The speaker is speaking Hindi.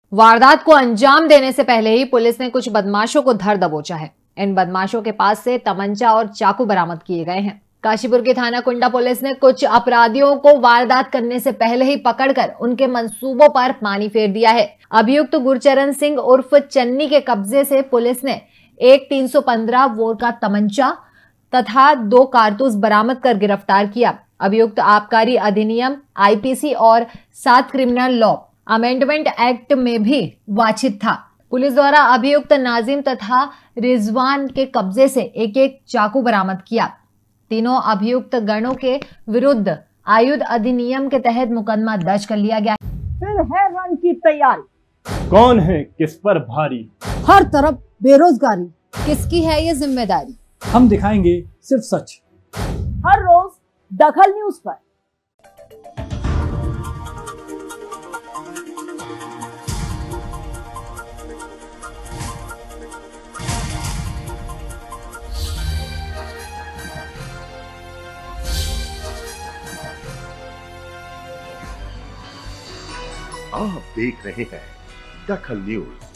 वारदात को अंजाम देने से पहले ही पुलिस ने कुछ बदमाशों को धर दबोचा है। इन बदमाशों के पास से तमंचा और चाकू बरामद किए गए हैं। काशीपुर की थाना कुंडा पुलिस ने कुछ अपराधियों को वारदात करने से पहले ही पकड़कर उनके मंसूबों पर पानी फेर दिया है। अभियुक्त गुरचरण सिंह उर्फ चन्नी के कब्जे से पुलिस ने एक 315 बोर का तमंचा तथा 2 कारतूस बरामद कर गिरफ्तार किया। अभियुक्त आबकारी अधिनियम आईपीसी और 7 क्रिमिनल लॉ अमेंडमेंट एक्ट में भी वांछित था। पुलिस द्वारा अभियुक्त नाजिम तथा रिजवान के कब्जे से एक चाकू बरामद किया। तीनों अभियुक्त गणों के विरुद्ध आयुध अधिनियम के तहत मुकदमा दर्ज कर लिया गया। फिर है रण की तैयारी। कौन है किस पर भारी? हर तरफ बेरोजगारी। किसकी है ये जिम्मेदारी? हम दिखाएंगे सिर्फ सच। हर रोज दखल न्यूज पर। आप देख रहे हैं दखल न्यूज।